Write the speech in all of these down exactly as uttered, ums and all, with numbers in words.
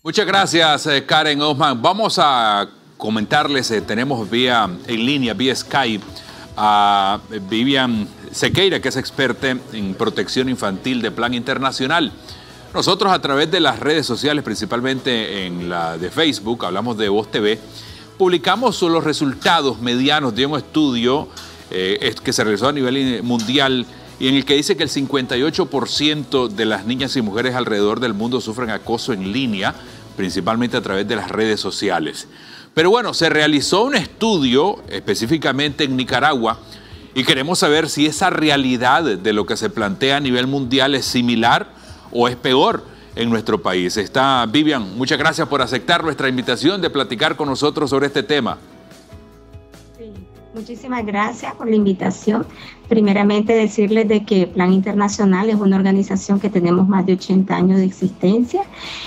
Muchas gracias, eh, Karen Osman. Vamos a comentarles, eh, tenemos vía en línea, vía Skype, a Vivian Sequeira, que es experta en protección infantil de Plan Internacional. Nosotros a través de las redes sociales, principalmente en la de Facebook, hablamos de Voz T V, publicamos los resultados medianos de un estudio eh, que se realizó a nivel mundial y en el que dice que el cincuenta y ocho por ciento de las niñas y mujeres alrededor del mundo sufren acoso en línea, principalmente a través de las redes sociales. Pero bueno, se realizó un estudio específicamente en Nicaragua y queremos saber si esa realidad de lo que se plantea a nivel mundial es similar o es peor en nuestro país. Está Vivian, muchas gracias por aceptar nuestra invitación de platicar con nosotros sobre este tema. Muchísimas gracias por la invitación. Primeramente decirles de que Plan Internacional es una organización que tenemos más de ochenta años de existencia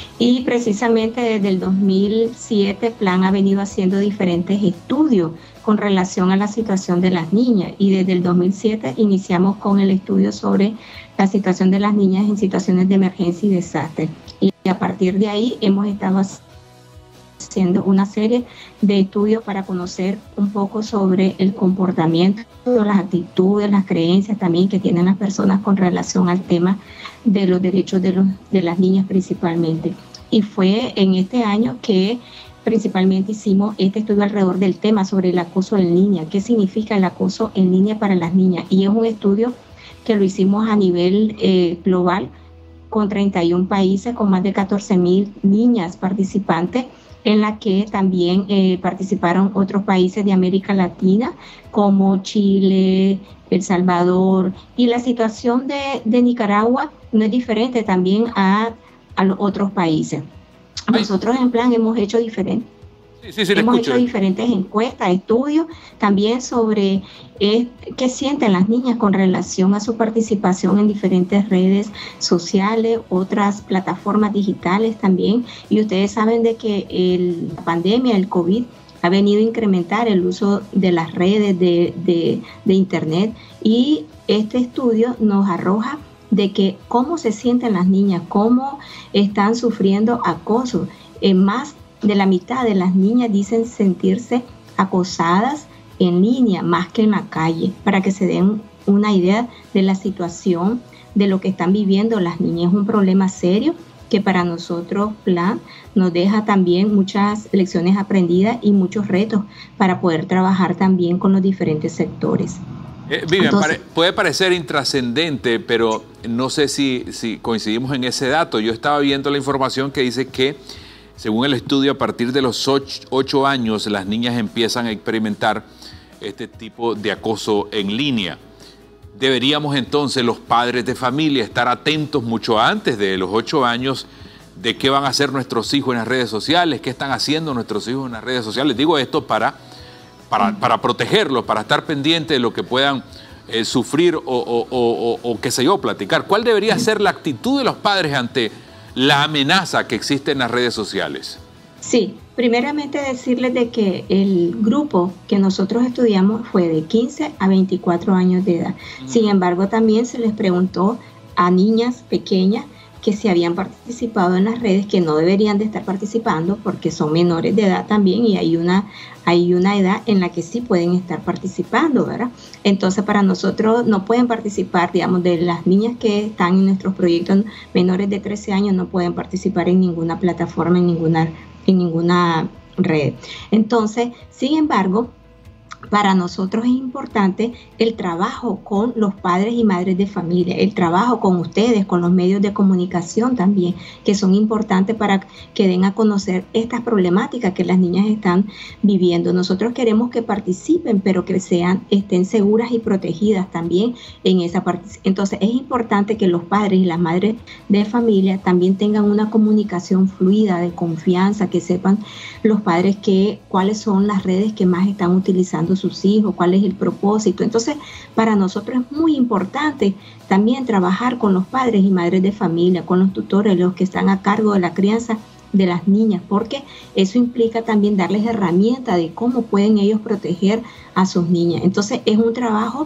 y precisamente desde el dos mil siete Plan ha venido haciendo diferentes estudios con relación a la situación de las niñas y desde el dos mil siete iniciamos con el estudio sobre la situación de las niñas en situaciones de emergencia y desastre y a partir de ahí hemos estado haciendo haciendo una serie de estudios para conocer un poco sobre el comportamiento, las actitudes, las creencias también que tienen las personas con relación al tema de los derechos de, los, de las niñas principalmente. Y fue en este año que principalmente hicimos este estudio alrededor del tema sobre el acoso en línea, qué significa el acoso en línea para las niñas. Y es un estudio que lo hicimos a nivel eh, global con treinta y un países, con más de catorce mil niñas participantes, en la que también eh, participaron otros países de América Latina, como Chile, El Salvador, y la situación de, de Nicaragua no es diferente también a, a los otros países. Nosotros en Plan hemos hecho diferentes. Sí, sí, sí, Hemos escucho. hecho diferentes encuestas, estudios, también sobre eh, qué sienten las niñas con relación a su participación en diferentes redes sociales, otras plataformas digitales también. Y ustedes saben de que el, la pandemia, el COVID, ha venido a incrementar el uso de las redes de, de, de Internet. Y este estudio nos arroja de que cómo se sienten las niñas, cómo están sufriendo acoso, eh, más de la mitad de las niñas dicen sentirse acosadas en línea más que en la calle, para que se den una idea de la situación de lo que están viviendo las niñas. Es un problema serio que para nosotros Plan nos deja también muchas lecciones aprendidas y muchos retos para poder trabajar también con los diferentes sectores. Eh, Vivian, Entonces, pare, puede parecer intrascendente, pero no sé si, si coincidimos en ese dato. Yo estaba viendo la información que dice que según el estudio, a partir de los ocho años, las niñas empiezan a experimentar este tipo de acoso en línea. Deberíamos entonces los padres de familia estar atentos mucho antes de los ocho años de qué van a hacer nuestros hijos en las redes sociales, qué están haciendo nuestros hijos en las redes sociales. Digo esto para, para, para protegerlos, para estar pendientes de lo que puedan eh, sufrir o, o, o, o, o qué sé yo, platicar. ¿Cuál debería ser la actitud de los padres ante la amenaza que existe en las redes sociales? Sí, primeramente decirles de que el grupo que nosotros estudiamos fue de quince a veinticuatro años de edad. Mm. Sin embargo, también se les preguntó a niñas pequeñas que si habían participado en las redes, que no deberían de estar participando porque son menores de edad también y hay una, hay una edad en la que sí pueden estar participando, ¿verdad? Entonces para nosotros no pueden participar, digamos, de las niñas que están en nuestros proyectos menores de trece años no pueden participar en ninguna plataforma, en ninguna, en ninguna red. Entonces, sin embargo, para nosotros es importante el trabajo con los padres y madres de familia, el trabajo con ustedes, con los medios de comunicación también, que son importantes para que den a conocer estas problemáticas que las niñas están viviendo. Nosotros queremos que participen, pero que sean, estén seguras y protegidas también en esa participación. Entonces es importante que los padres y las madres de familia también tengan una comunicación fluida, de confianza, que sepan los padres que, cuáles son las redes que más están utilizando sus hijos, cuál es el propósito. Entonces, para nosotros es muy importante también trabajar con los padres y madres de familia, con los tutores, los que están a cargo de la crianza de las niñas, porque eso implica también darles herramientas de cómo pueden ellos proteger a sus niñas. Entonces, es un trabajo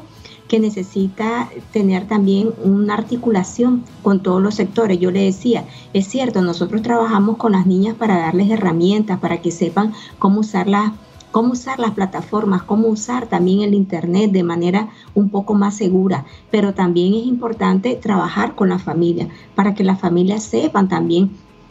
que necesita tener también una articulación con todos los sectores. Yo le decía, es cierto, nosotros trabajamos con las niñas para darles herramientas, para que sepan cómo usar las cómo usar las plataformas, cómo usar también el internet de manera un poco más segura, pero también es importante trabajar con la familia para que las familias sepan también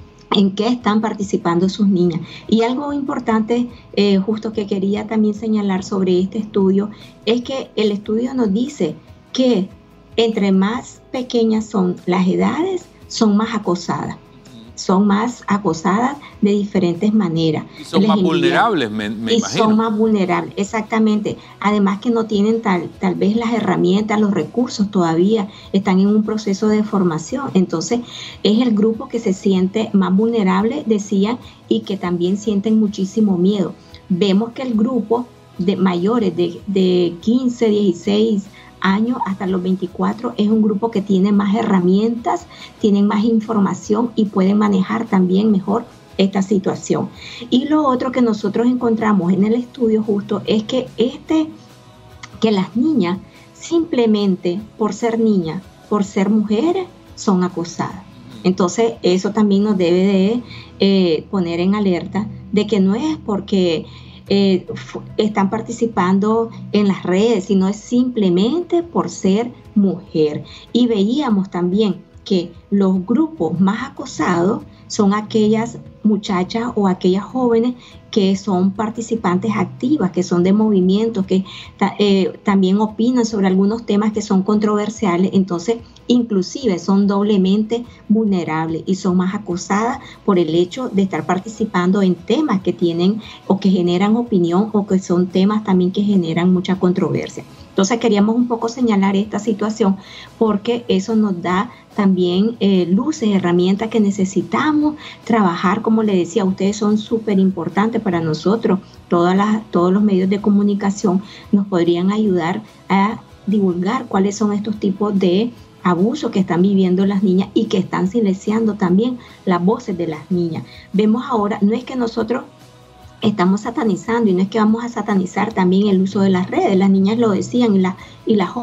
en qué están participando sus niñas. Y algo importante, eh, justo que quería también señalar sobre este estudio, es que el estudio nos dice que entre más pequeñas son las edades, son más acosadas. Son más acosadas de diferentes maneras. Y son más vulnerables, me, me y imagino. son más vulnerables, exactamente. Además que no tienen tal, tal vez las herramientas, los recursos todavía, están en un proceso de formación. Entonces, es el grupo que se siente más vulnerable, decían, y que también sienten muchísimo miedo. Vemos que el grupo de mayores de, de quince, dieciséis años hasta los veinticuatro es un grupo que tiene más herramientas, tienen más información y pueden manejar también mejor esta situación. Y lo otro que nosotros encontramos en el estudio justo es que este, que las niñas simplemente por ser niñas, por ser mujeres, son acosadas. Entonces eso también nos debe de eh, poner en alerta de que no es porque Eh, están participando en las redes, sino es simplemente por ser mujer. Y veíamos también que los grupos más acosados son aquellas muchachas o aquellas jóvenes que son participantes activas, que son de movimientos, que eh, también opinan sobre algunos temas que son controversiales. Entonces, inclusive son doblemente vulnerables y son más acosadas por el hecho de estar participando en temas que tienen o que generan opinión o que son temas también que generan mucha controversia. Entonces queríamos un poco señalar esta situación porque eso nos da también eh, luces, herramientas que necesitamos trabajar. Como le decía, ustedes son súper importantes para nosotros. Todas las, todos los medios de comunicación nos podrían ayudar a divulgar cuáles son estos tipos de abusos que están viviendo las niñas y que están silenciando también las voces de las niñas. Vemos ahora, no es que nosotros estamos satanizando y no es que vamos a satanizar también el uso de las redes, las niñas lo decían y las y las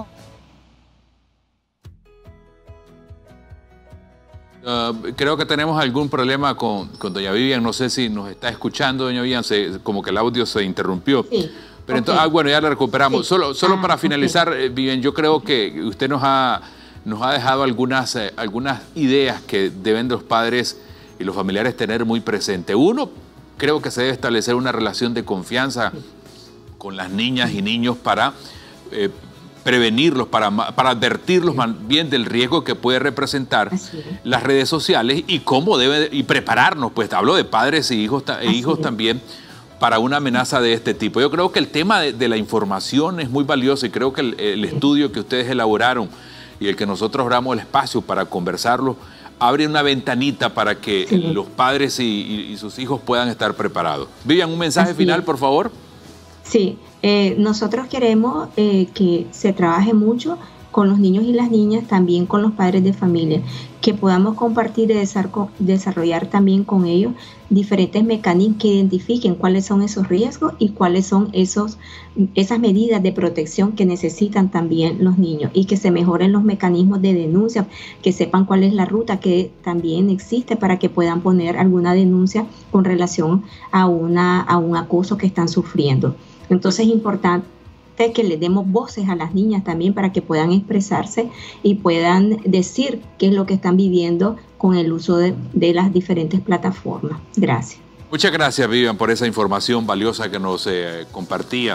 Uh, creo que tenemos algún problema con, con doña Vivian, no sé si nos está escuchando doña Vivian, se, como que el audio se interrumpió. Sí. Pero entonces, ah, bueno, ya la recuperamos. Sí. Solo, solo ah, para finalizar, okay. Vivian, yo creo que usted nos ha, nos ha dejado algunas, eh, algunas ideas que deben los padres y los familiares tener muy presente. Uno, creo que se debe establecer una relación de confianza con las niñas y niños para eh, prevenirlos, para, para advertirlos más bien del riesgo que puede representar las redes sociales y cómo debe, y prepararnos, pues hablo de padres y hijos, e hijos también, para una amenaza de este tipo. Yo creo que el tema de, de la información es muy valioso y creo que el, el estudio que ustedes elaboraron y el que nosotros abramos el espacio para conversarlo, abre una ventanita para que sí. los padres y, y, y sus hijos puedan estar preparados. Vivian, un mensaje Así final, es. por favor. Sí, eh, nosotros queremos eh, que se trabaje mucho con los niños y las niñas, también con los padres de familia, que podamos compartir y desarrollar también con ellos diferentes mecanismos que identifiquen cuáles son esos riesgos y cuáles son esos, esas medidas de protección que necesitan también los niños y que se mejoren los mecanismos de denuncia, que sepan cuál es la ruta que también existe para que puedan poner alguna denuncia con relación a, una, a un acoso que están sufriendo. Entonces es importante que le demos voces a las niñas también para que puedan expresarse y puedan decir qué es lo que están viviendo con el uso de, de las diferentes plataformas. Gracias. Muchas gracias, Vivian, por esa información valiosa que nos eh, compartía.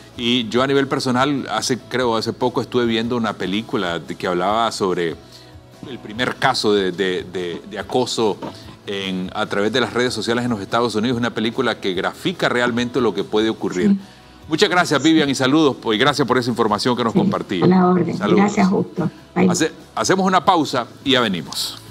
Y yo a nivel personal, hace creo hace poco estuve viendo una película de, que hablaba sobre el primer caso de, de, de, de acoso en, a través de las redes sociales en los Estados Unidos, una película que grafica realmente lo que puede ocurrir. Sí. Muchas gracias, Vivian, y saludos, y gracias por esa información que nos sí, compartía. A la orden. Saludos. Gracias, Justo. Hace, hacemos una pausa y ya venimos.